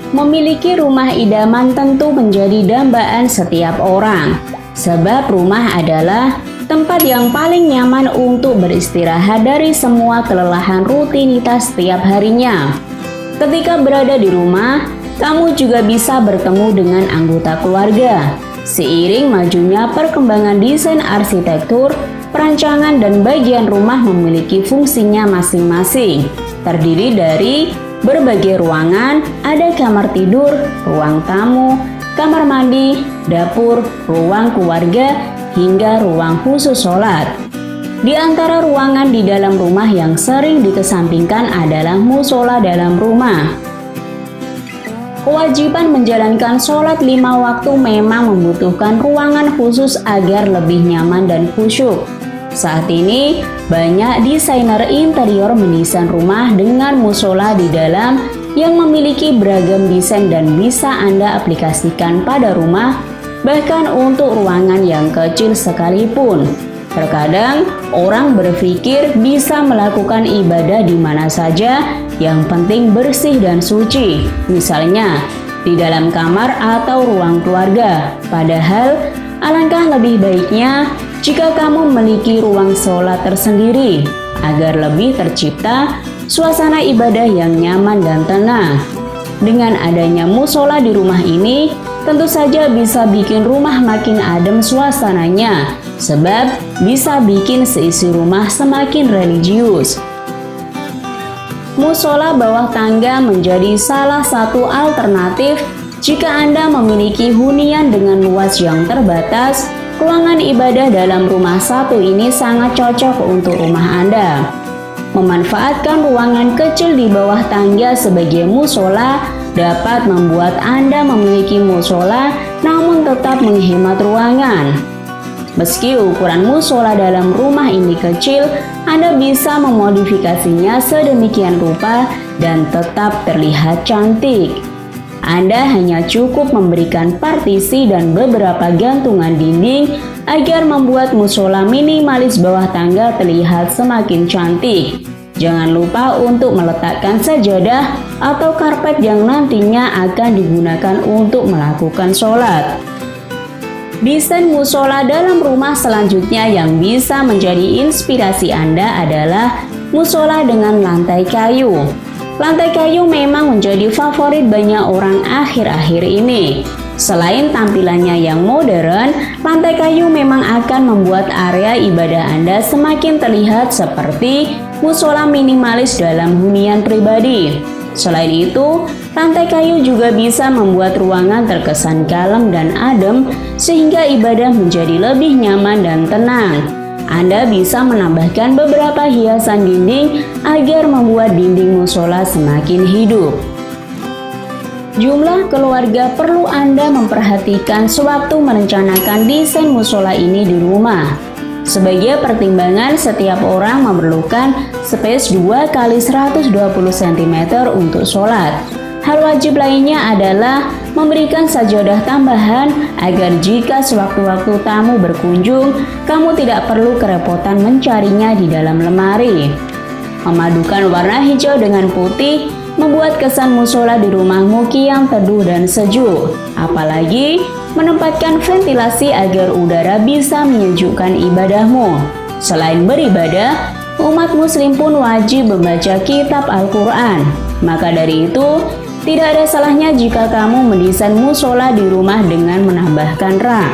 Memiliki rumah idaman tentu menjadi dambaan setiap orang, sebab rumah adalah tempat yang paling nyaman untuk beristirahat dari semua kelelahan rutinitas setiap harinya. Ketika berada di rumah, kamu juga bisa bertemu dengan anggota keluarga. Seiring majunya perkembangan desain arsitektur, perancangan dan bagian rumah memiliki fungsinya masing-masing, terdiri dari berbagai ruangan, ada kamar tidur, ruang tamu, kamar mandi, dapur, ruang keluarga, hingga ruang khusus sholat. Di antara ruangan di dalam rumah yang sering dikesampingkan adalah musola dalam rumah. Kewajiban menjalankan sholat 5 waktu memang membutuhkan ruangan khusus agar lebih nyaman dan khusyuk. Saat ini, banyak desainer interior mendesain rumah dengan musola di dalam yang memiliki beragam desain dan bisa Anda aplikasikan pada rumah, bahkan untuk ruangan yang kecil sekalipun. Terkadang, orang berpikir bisa melakukan ibadah di mana saja, yang penting bersih dan suci, misalnya di dalam kamar atau ruang keluarga. Padahal, alangkah lebih baiknya jika kamu memiliki ruang sholat tersendiri, agar lebih tercipta suasana ibadah yang nyaman dan tenang. Dengan adanya musola di rumah ini, tentu saja bisa bikin rumah makin adem suasananya, sebab bisa bikin seisi rumah semakin religius. Musola bawah tangga menjadi salah satu alternatif jika Anda memiliki hunian dengan luas yang terbatas. Ruangan ibadah dalam rumah satu ini sangat cocok untuk rumah Anda. Memanfaatkan ruangan kecil di bawah tangga sebagai musola dapat membuat Anda memiliki musola namun tetap menghemat ruangan. Meski ukuran musola dalam rumah ini kecil, Anda bisa memodifikasinya sedemikian rupa dan tetap terlihat cantik. Anda hanya cukup memberikan partisi dan beberapa gantungan dinding agar membuat musola minimalis bawah tangga terlihat semakin cantik. Jangan lupa untuk meletakkan sajadah atau karpet yang nantinya akan digunakan untuk melakukan sholat. Desain musola dalam rumah selanjutnya yang bisa menjadi inspirasi Anda adalah musola dengan lantai kayu. Lantai kayu memang menjadi favorit banyak orang akhir-akhir ini. Selain tampilannya yang modern, lantai kayu memang akan membuat area ibadah Anda semakin terlihat seperti musola minimalis dalam hunian pribadi. Selain itu, lantai kayu juga bisa membuat ruangan terkesan kalem dan adem sehingga ibadah menjadi lebih nyaman dan tenang. Anda bisa menambahkan beberapa hiasan dinding agar membuat dinding musola semakin hidup. Jumlah keluarga perlu Anda memperhatikan sewaktu merencanakan desain musola ini di rumah. Sebagai pertimbangan, setiap orang memerlukan space 2 x 120 cm untuk sholat. Hal wajib lainnya adalah memberikan sajadah tambahan agar jika sewaktu-waktu tamu berkunjung, kamu tidak perlu kerepotan mencarinya di dalam lemari. Memadukan warna hijau dengan putih membuat kesan musola di rumahmu kian teduh dan sejuk. Apalagi menempatkan ventilasi agar udara bisa menyejukkan ibadahmu. Selain beribadah, umat muslim pun wajib membaca kitab Al-Quran. Maka dari itu, tidak ada salahnya jika kamu mendesain musola di rumah dengan menambahkan rak.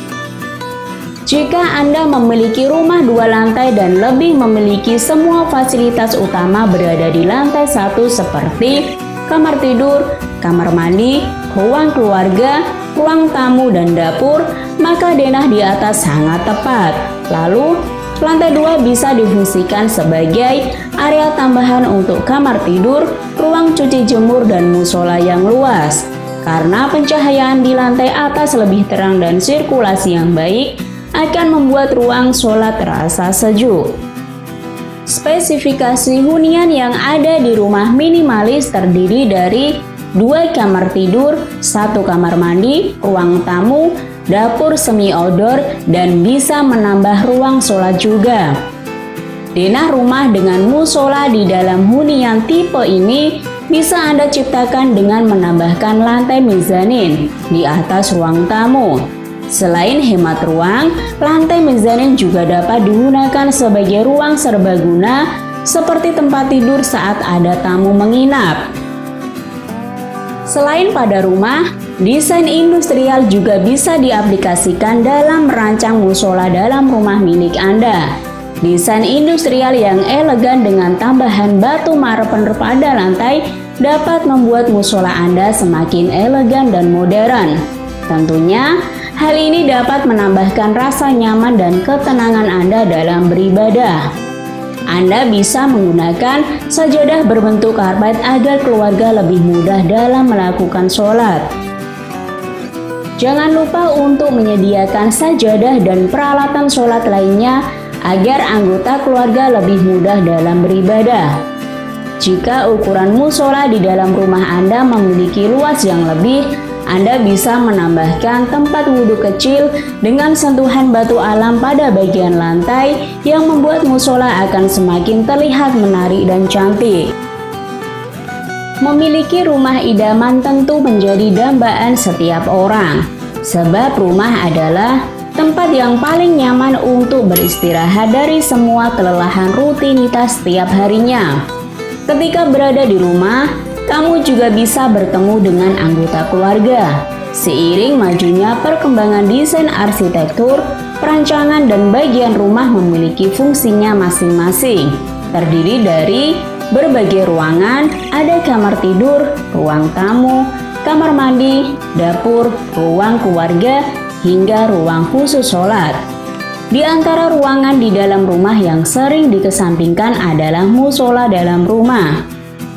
Jika Anda memiliki rumah 2 lantai dan lebih memiliki semua fasilitas utama berada di lantai 1 seperti kamar tidur, kamar mandi, ruang keluarga, ruang tamu dan dapur, maka denah di atas sangat tepat. Lalu, lantai 2 bisa difungsikan sebagai area tambahan untuk kamar tidur, ruang cuci jemur dan musola yang luas. Karena pencahayaan di lantai atas lebih terang dan sirkulasi yang baik, akan membuat ruang sholat terasa sejuk. Spesifikasi hunian yang ada di rumah minimalis terdiri dari 2 kamar tidur, 1 kamar mandi, ruang tamu, dapur semi outdoor, dan bisa menambah ruang sholat juga. Denah rumah dengan musola di dalam hunian tipe ini bisa Anda ciptakan dengan menambahkan lantai mezanin di atas ruang tamu. Selain hemat ruang, lantai mezanin juga dapat digunakan sebagai ruang serbaguna seperti tempat tidur saat ada tamu menginap. Selain pada rumah, desain industrial juga bisa diaplikasikan dalam merancang musola dalam rumah milik Anda. Desain industrial yang elegan dengan tambahan batu marmer pada lantai dapat membuat musola Anda semakin elegan dan modern. Tentunya, hal ini dapat menambahkan rasa nyaman dan ketenangan Anda dalam beribadah. Anda bisa menggunakan sajadah berbentuk karpet agar keluarga lebih mudah dalam melakukan sholat. Jangan lupa untuk menyediakan sajadah dan peralatan sholat lainnya agar anggota keluarga lebih mudah dalam beribadah. Jika ukuran musola di dalam rumah Anda memiliki luas yang lebih, Anda bisa menambahkan tempat wudhu kecil dengan sentuhan batu alam pada bagian lantai yang membuat musola akan semakin terlihat menarik dan cantik. Memiliki rumah idaman tentu menjadi dambaan setiap orang, sebab rumah adalah tempat yang paling nyaman untuk beristirahat dari semua kelelahan rutinitas setiap harinya. Ketika berada di rumah, kamu juga bisa bertemu dengan anggota keluarga. Seiring majunya perkembangan desain arsitektur, perancangan dan bagian rumah memiliki fungsinya masing-masing. Terdiri dari berbagai ruangan, ada kamar tidur, ruang tamu, kamar mandi, dapur, ruang keluarga, hingga ruang khusus sholat. Di antara ruangan di dalam rumah yang sering dikesampingkan adalah musola dalam rumah.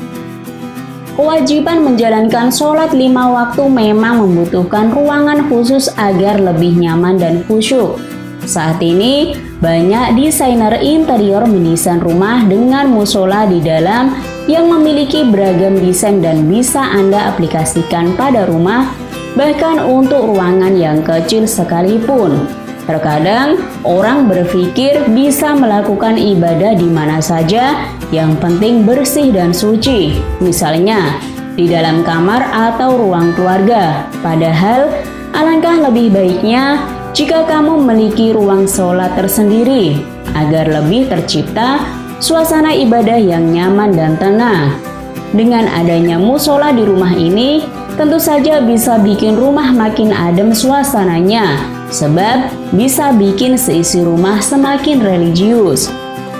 Kewajiban menjalankan sholat 5 waktu memang membutuhkan ruangan khusus agar lebih nyaman dan khusyuk. Saat ini, banyak desainer interior mendesain rumah dengan musola di dalam yang memiliki beragam desain dan bisa Anda aplikasikan pada rumah, bahkan untuk ruangan yang kecil sekalipun. Terkadang, orang berpikir bisa melakukan ibadah di mana saja, yang penting bersih dan suci. Misalnya, di dalam kamar atau ruang keluarga. Padahal, alangkah lebih baiknya jika kamu memiliki ruang sholat tersendiri, agar lebih tercipta suasana ibadah yang nyaman dan tenang. Dengan adanya musola di rumah ini, tentu saja bisa bikin rumah makin adem suasananya, sebab bisa bikin seisi rumah semakin religius.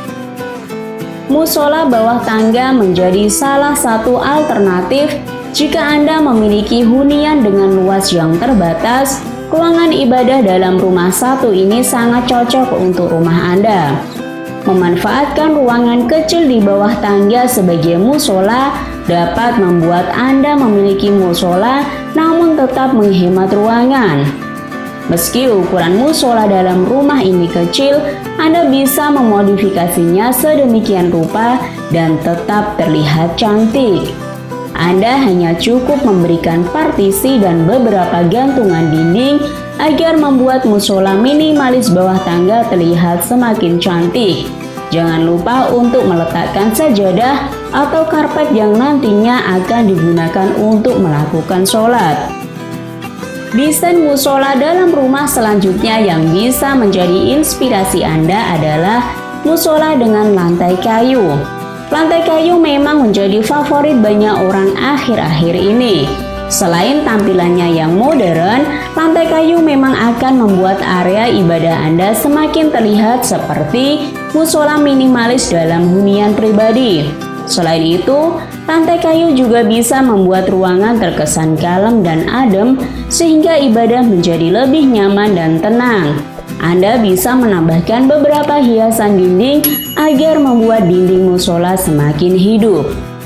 Musola bawah tangga menjadi salah satu alternatif jika Anda memiliki hunian dengan luas yang terbatas. Ruangan ibadah dalam rumah satu ini sangat cocok untuk rumah Anda. Memanfaatkan ruangan kecil di bawah tangga sebagai musola dapat membuat Anda memiliki musola namun tetap menghemat ruangan. Meski ukuran musola dalam rumah ini kecil, Anda bisa memodifikasinya sedemikian rupa dan tetap terlihat cantik. Anda hanya cukup memberikan partisi dan beberapa gantungan dinding agar membuat musola minimalis bawah tangga terlihat semakin cantik. Jangan lupa untuk meletakkan sajadah atau karpet yang nantinya akan digunakan untuk melakukan sholat. Desain musola dalam rumah selanjutnya yang bisa menjadi inspirasi Anda adalah musola dengan lantai kayu. Lantai kayu memang menjadi favorit banyak orang akhir-akhir ini. Selain tampilannya yang modern, lantai kayu memang akan membuat area ibadah Anda semakin terlihat seperti musola minimalis dalam hunian pribadi. Selain itu, lantai kayu juga bisa membuat ruangan terkesan kalem dan adem sehingga ibadah menjadi lebih nyaman dan tenang. Anda bisa menambahkan beberapa hiasan dinding agar membuat dinding musola semakin hidup.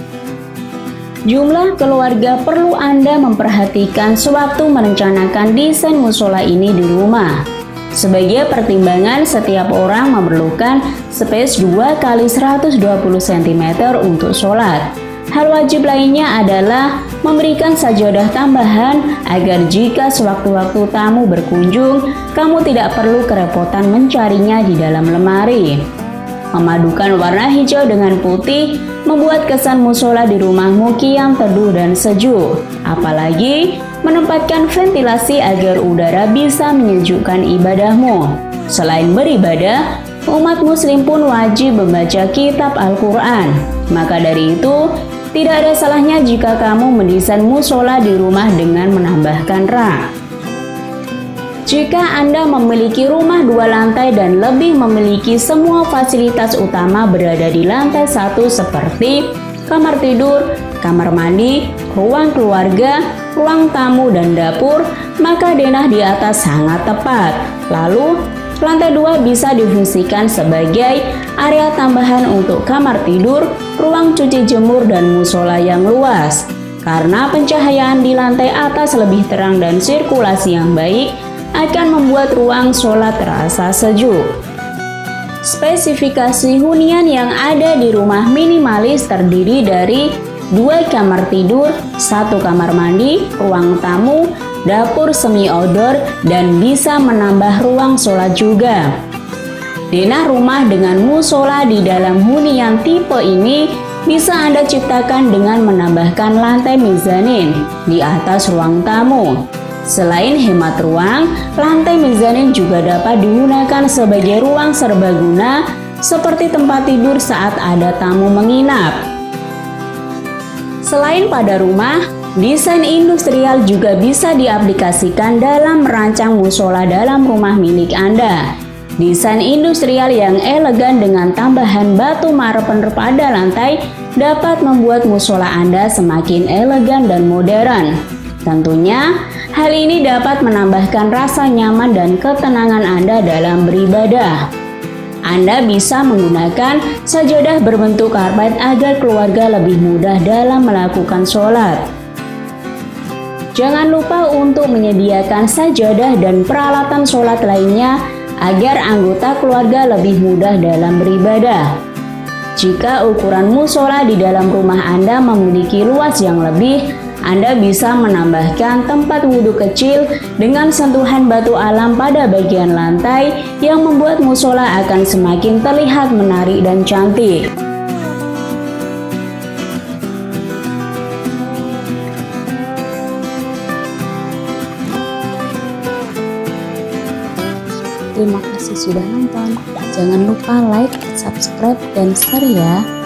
Jumlah keluarga perlu Anda memperhatikan sewaktu merencanakan desain musola ini di rumah. Sebagai pertimbangan, setiap orang memerlukan space 2 x 120 cm untuk sholat. Hal wajib lainnya adalah memberikan sajadah tambahan agar jika sewaktu-waktu tamu berkunjung, kamu tidak perlu kerepotan mencarinya di dalam lemari. Memadukan warna hijau dengan putih membuat kesan musola di rumahmu kian teduh dan sejuk. Apalagi menempatkan ventilasi agar udara bisa menyejukkan ibadahmu. Selain beribadah, umat muslim pun wajib membaca kitab Al-Quran. Maka dari itu, tidak ada salahnya jika kamu mendesain musola di rumah dengan menambahkan rak. Jika Anda memiliki rumah 2 lantai dan lebih memiliki semua fasilitas utama berada di lantai 1 seperti kamar tidur, kamar mandi, ruang keluarga, ruang tamu, dan dapur, maka denah di atas sangat tepat. Lalu, lantai 2 bisa difungsikan sebagai area tambahan untuk kamar tidur, ruang cuci jemur, dan musola yang luas. Karena pencahayaan di lantai atas lebih terang dan sirkulasi yang baik, akan membuat ruang sholat terasa sejuk. Spesifikasi hunian yang ada di rumah minimalis terdiri dari 2 kamar tidur, 1 kamar mandi, ruang tamu, dapur semi outdoor, dan bisa menambah ruang sholat juga. Denah rumah dengan musola di dalam hunian tipe ini bisa Anda ciptakan dengan menambahkan lantai mezanin di atas ruang tamu. Selain hemat ruang, lantai mezanin juga dapat digunakan sebagai ruang serbaguna seperti tempat tidur saat ada tamu menginap. Selain pada rumah, desain industrial juga bisa diaplikasikan dalam merancang musola dalam rumah milik Anda. Desain industrial yang elegan dengan tambahan batu marmer pada lantai dapat membuat musola Anda semakin elegan dan modern. Tentunya, hal ini dapat menambahkan rasa nyaman dan ketenangan Anda dalam beribadah. Anda bisa menggunakan sajadah berbentuk karpet agar keluarga lebih mudah dalam melakukan sholat. Jangan lupa untuk menyediakan sajadah dan peralatan sholat lainnya agar anggota keluarga lebih mudah dalam beribadah. Jika ukuran musola di dalam rumah Anda memiliki luas yang lebih, Anda bisa menambahkan tempat wudhu kecil dengan sentuhan batu alam pada bagian lantai yang membuat musola akan semakin terlihat menarik dan cantik. Terima kasih sudah nonton. Jangan lupa like, subscribe, dan share ya.